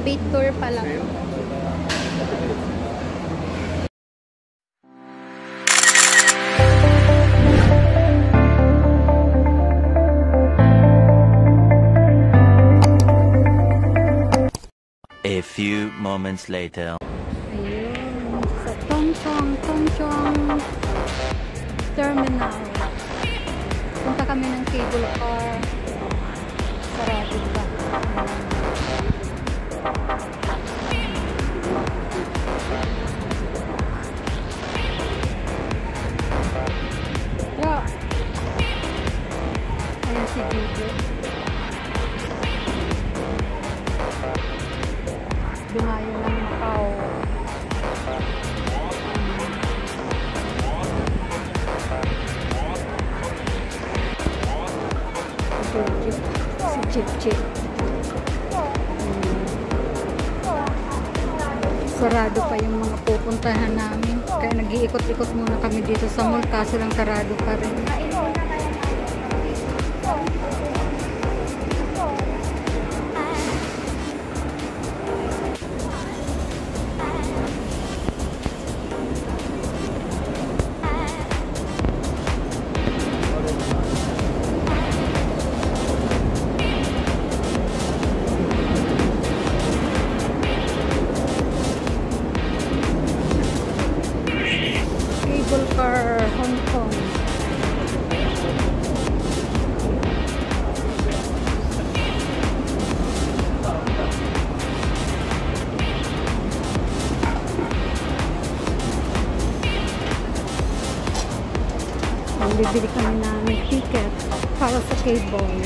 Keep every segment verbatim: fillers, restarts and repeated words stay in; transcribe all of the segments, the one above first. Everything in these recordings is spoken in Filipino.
Private tour pala. A few moments later. Ayun, sa Tongchong, Tongchong Terminal. Punta kami ng cable car. Sarado pa. Yeah. Ayan si Gigi. Dumayo ng Macau. Si Chip Chip. Sarado pa yung mga pupuntahan namin. Kaya nag-iikot-ikot muna kami dito sa mall. Kaso lang sarado pa rin. Cable car, Hong Kong. Bibili kami ng ticket para sa cable.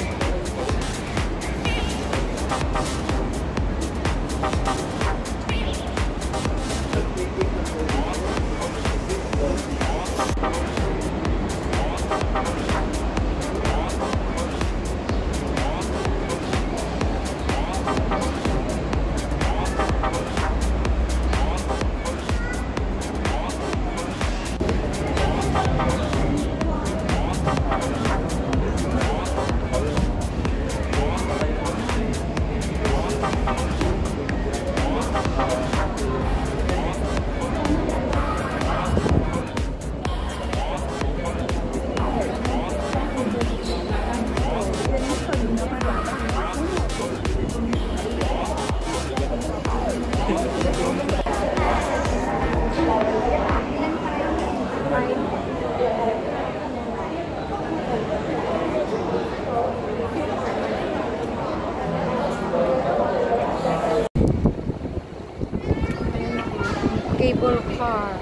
Cable car.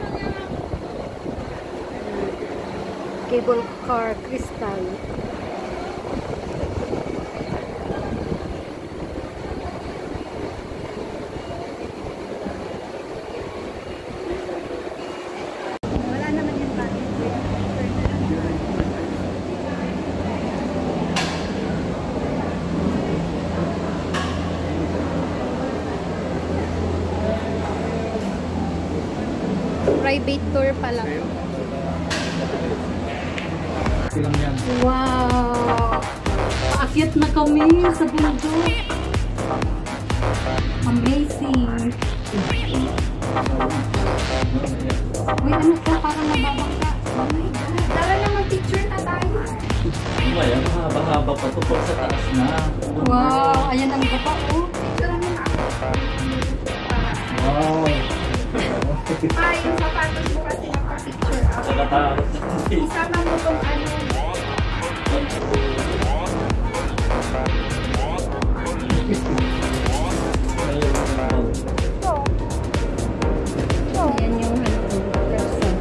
Cable car Crystal. Wala naman yung bakit. Private tour pala. Wow! Paakyat na kami sa bundok. Amazing! Uy, ano to? Parang nababangka. Oh my God! Tara na, mag-picture na tayo. Ayan, mahaba-haba pa ito pag sa taas na. Wow! Ayan ang baba, oh. Picture na na. Wow! Ay, yung sapatos mo kasi naka-picture ako. Nakatakot. Isama mo tong ano. Ayan yung person.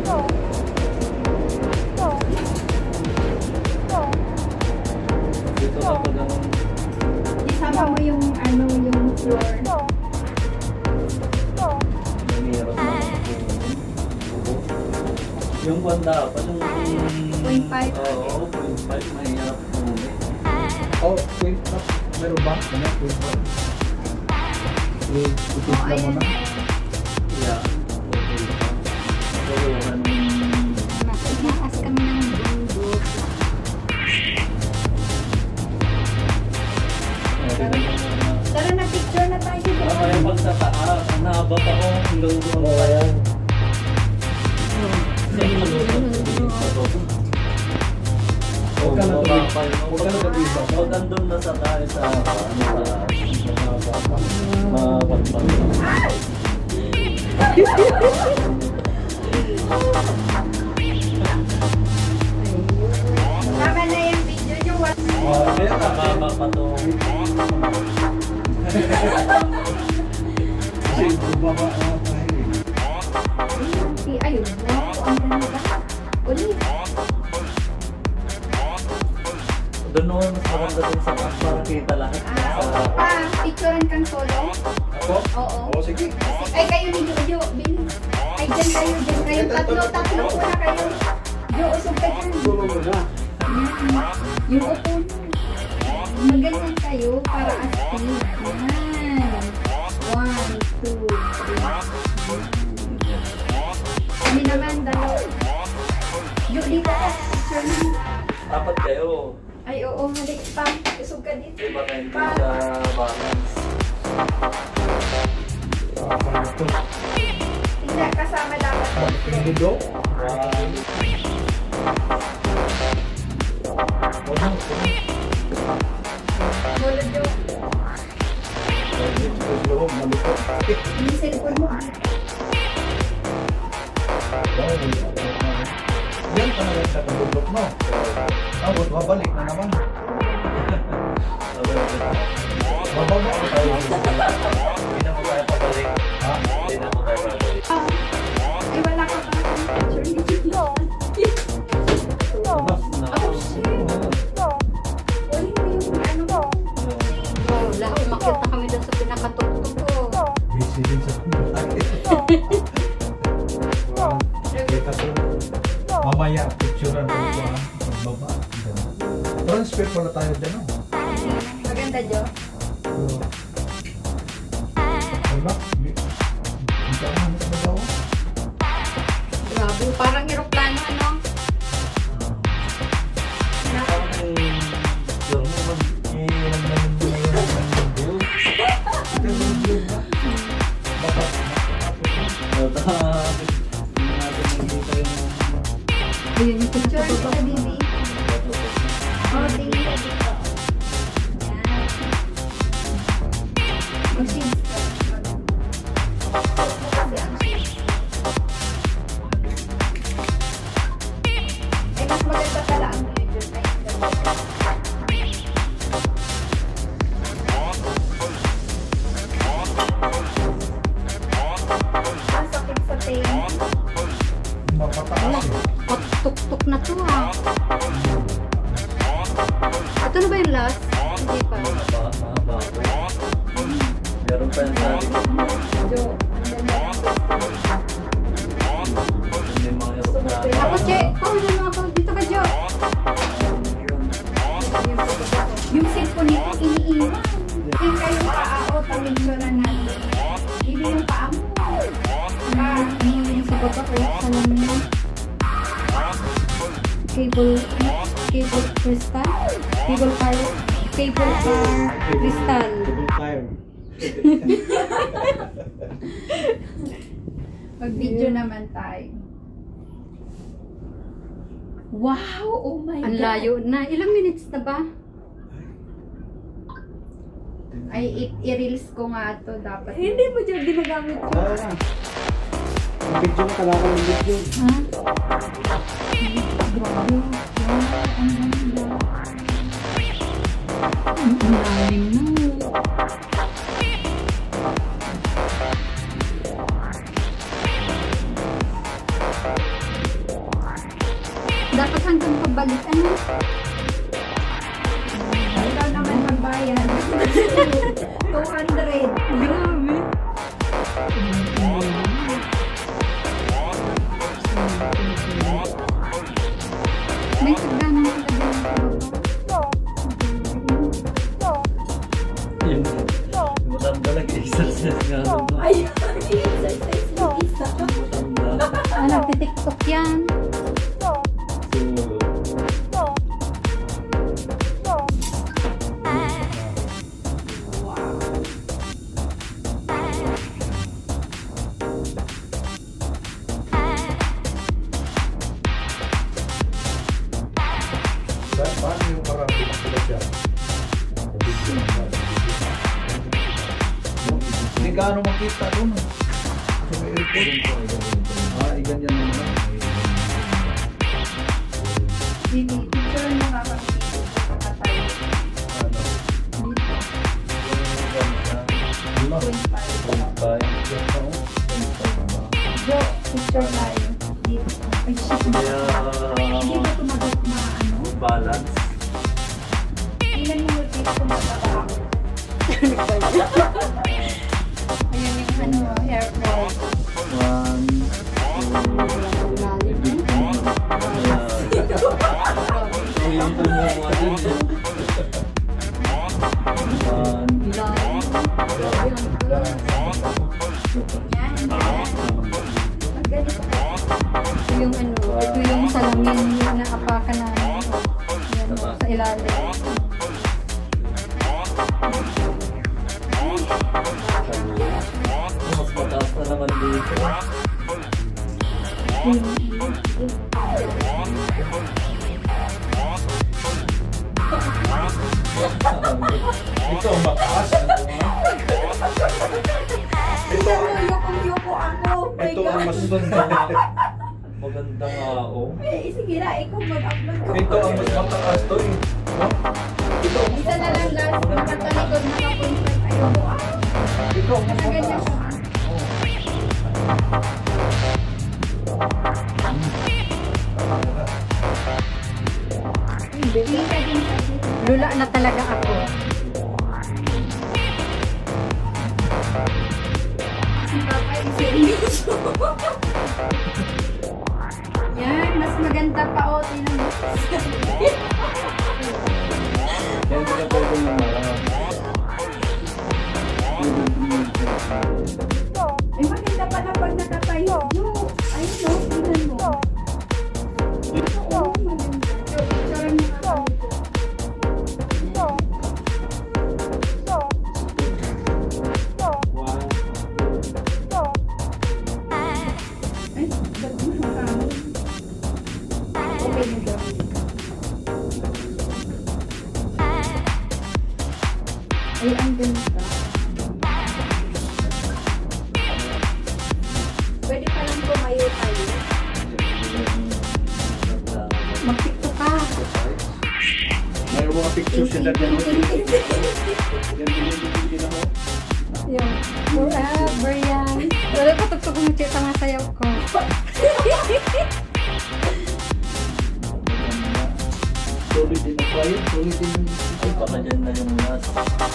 Dito ka pa naman. Isama mo yung ano, yung floor. Mayroon na. Yung banda pa, yung... point five. Oo, point five. Mahirap mo. Oh, point five. Meron ba? Ano? point five? I-tip lang mo na. Yeah. Okay. Nasa itaas kami ng bundok. Tara na, picture na tayo doon. sa taas. Ang haba pa ko hanggang doon Oo, pa yan. Huwag ka na Huwag tuloy. pa yun. Huwag ka na tuloy ba? Huwag andun na sa tayo sa ano sa mapagpag. Tama na yung video nyo. Wala. Oh, kaya ka. Mababa pa to. Kasi bumaba na tayo eh. Ayun. Ang ganda ba? Ulit. Doon noon, mas maganda dun sa taas para kita lahat. Ah, Sa ah, picturean kang solo? Ako? Oo. Oo, sige. Ay, kayo ni Jojo, bilis. Ay, dyan kayo, dyan kayo. Tatlo, tatlo po na kayo. Jo, usog ka dyan. Tulong mo na. Yan. Yung upo nyo. Maganyan kayo para astig. Yan. One, two, three. Kami naman, dalawa. Jo, dito ka. Picture mo. dapat kayo. Ay, oo, halik pa. Usog ka dito. Iba kayo dun sa balance. Tingnan, kasama dapat po. Pinido? Bolo, Jo. Yung cellphone mo. Yan talaga sa kabulok mo. Tapos babalik na naman. Mababa ko tayo. Hindi na mo tayo pabalik. Ha? Hindi na mo tayo pabalik. Ay, wala ka pa ng picture ni Jo. Mas Na. Oh, shit. Uy, yung ano mo. Wow, lahat umakyat na kami doon sa pinakatuktok ko. busy din sa kita ko. Mamaya picturean ko ko ang pagbaba. Transfer pala tayo dyan. Oh. Maganda, Jo. Wala. Hindi ka naman sa babaw. Grabe, parang eroplano, ano? Yung mo mag-iinagdamin mo na yun ng video. Ito yung view ba? Baka Tapos, hindi natin nakikita yung Ayun yung Picture pinakababa. kita, baby. Oh, tingin ka dito. Yan. Mag-shades ka. Kasi ang shades. Eh, mas maganda pala ang video. Ang sakit sa tail. mapataas eh. Tuk-tuk na to, ha? Ito na ba yung last? Hindi pa. mahaba, mahaba. Meron pa yung sa likod mo. Jo, ang ganda ng gusto. Hindi mga aeroplano. Ako, che! Oh, ano ako? Dito ka, Jo! Yung cellphone nito, iniiwan. Yung kayong paa o pamilyoran natin. Hindi yung paa mo. Ah, Ano yung sa baba ko? Alam mo? Cable, cable crystal? Cable car, cable car crystal. Double fire. mag-video naman tayo. Wow! Oh my Ang God! layo na. Ilang minutes na ba? Ay, i- i-reels ko nga to dapat. Hindi mo dyan ginagamit ko. Oo na. Ang video mo, kailangan ng video. Ha? Grabe. Wow, ang ganda. Ang lalim na. Dapat hanggang pabalik, ano? Ikaw naman magbayad. two hundred. Grabe. May sagdanang talaga sa baba. Yung matanda nag-exercise nga. ano, no? Ay, i-exercise yung isa. Matanda. Ah, nagtitiktok yan. So, gaano makita doon. Sa may airport. Ah, iganyan naman. Dito, picture mo nga kami dito sa katay. Ano? Lima. point five. Yan pa, oh. Jo, picture tayo. Dito. Ay, shit. Kaya, Hindi ba tumagot na ano? balance. Tingnan mo dito kung magkaka ako. Ayun yung ano, hair curl. One, two, ibig mo. Ayan. Ito mo mga din. One, Yan. Magganito ka. Ito yung ano, ito yung salamin yung naapakan na ano, yan, sa ilalim. mas mataas na naman dito. Ito ang mataas. Ito ang yoko-yoko ako. My Ito ang God. mas Maganda nga ako. Eh, sige na, ikaw mag-upload ko. Ito ang mas mataas to eh. No? Ito ang mas Isa na lang last, nakatalikod na ka-confirm. Ayoko ah. Ito ang mas Nakaganyan mataas. ko ah. Hindi ka din sa dito. Lula na talaga ako. Si Papa ay seryoso. Yan, mas maganda pa o. Tinan mo. Yan hindi ka pwede ng marami. Ay, maganda pa na pag nakatayo. Yo, ayun o, tinan mo. Oo, maganda. So, picture mo nga kami dito. One, Ay, ba't mo na kami? Okay na daw. Ay, ang ganda. Pwede pa lang tumayo tayo. Mag-tiktok ka. May mga pictures sila dyan. Yan din ako. Yung forever yan. Wala ko tuktok kong chita nga sayaw ko. Solid din ako ayun. Solid din. ay baka dyan na yung last.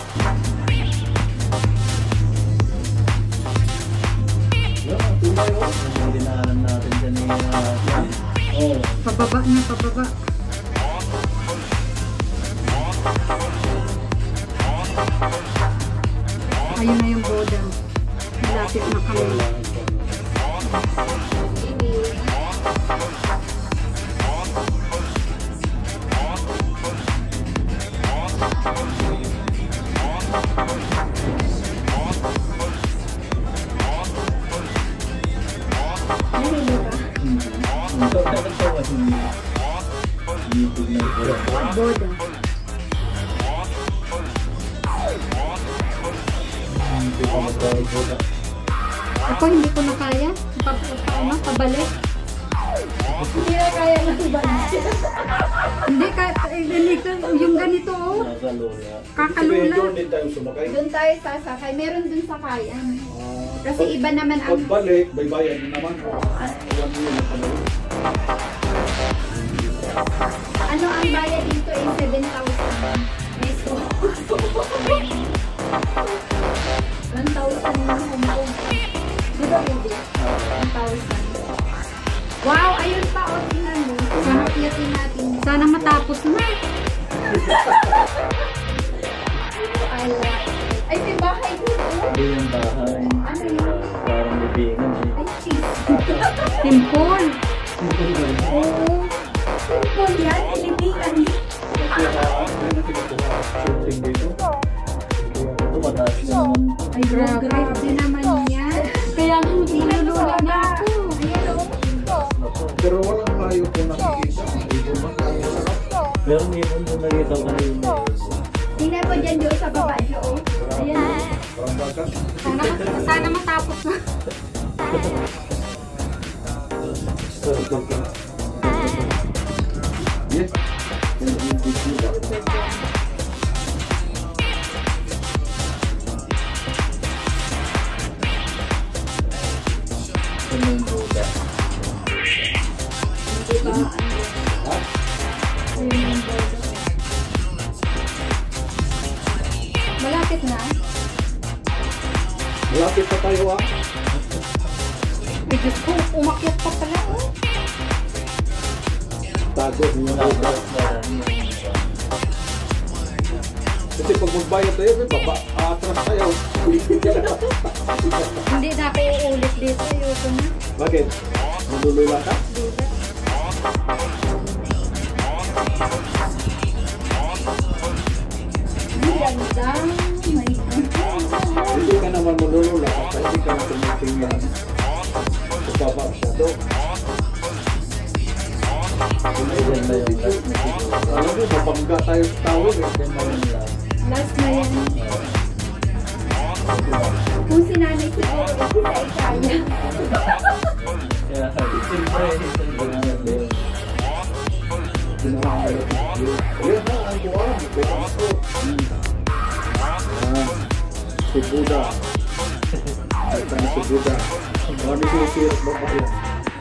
Yan, tunay oh. Yung dinaanan natin dyan ni uh, Oh. Pababa na, pababa. Ayun na yung boda. Malapit na kami. Nahilo ka? Ito, dapat ito kasi dito na ito. Boda. Hindi pa magkakaroon. Ako hindi ko na kaya. Paano? Pabalik. Hindi na kaya ng iba. Hindi ka, eh, ganito, yung ganito oh. Nakalola. Kakalula. Doon din tayo sumakay. Doon tayo sasakay. Meron dun sakayan. Ah, Kasi iba naman ang... pagbalik, baybayan na naman. Alam mo yun na pala. Ano ang bayad dito ay seven thousand. Peso. one thousand na Hong Kong. Di ba hindi? one thousand. Wow! Ayun pa o. Tingnan mo. Sana piyatin natin. Sana matapos na. I like it. Ay, may bahay dito. Hindi yung bahay. Ano yun? Parang libingan eh. Ay, cheese. Timpon. Oo. Simple yan. Ilibingan. Kaya na tinatuwa. Shooting dito. Ito mataas na naman. Ay, grabe. Grabe naman yan. Kaya nga, nilulula na ako. Ayan o. Pero walang layo po nakikita. Ibon man lang yung sarap. Pero may ibon yung nakita ko kanina. Tingnan mo dyan doon sa baba, Jo. Ayan o. Parang baka. Sana, sana matapos na. Yes. Yung Buddha. Hindi ba ano? Ayun yung Buddha. Malapit na. Malapit pa tayo ah. Ay, Diyos ko, umakyat pa pala. Oh. Tago niyo na. Kasi pag magbayad tayo, may baba, atras tayo. Hindi na ako uulit dito. Ayoko na. Bakit? Malulula ka? Dito. Ang ganda. My God. Hindi ka naman malulula kasi hindi ka tumitingnan. Sa baba siya to. Alam mo, mapangga tayo sa tawag eh. Last na yan. Kung si nanay siguro, hindi na ikaya. Yan na, ang buwan. Ito ako. Si Buddha. Ito na si Buddha. Marami ko yung sirap baba yan.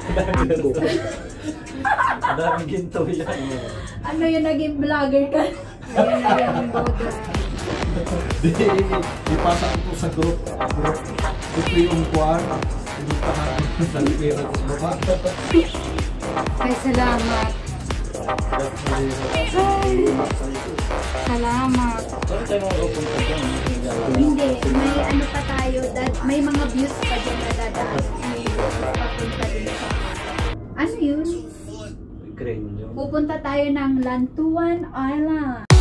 Daming ginto yan. Ano yung naging vlogger ka? Ayun na yung Buddha. Di, ipasa ko sa group. Group. Ito yung kuwan. Pinuntahan sa lipira sa baba. Ay, salamat. Salamat. Saan tayo makapunta dyan? Hindi, may ano pa tayo, that, may mga views pa dyan na dadaan. May views papunta din sa. Ano yun? Crane yun. Pupunta tayo ng Lantuan Island.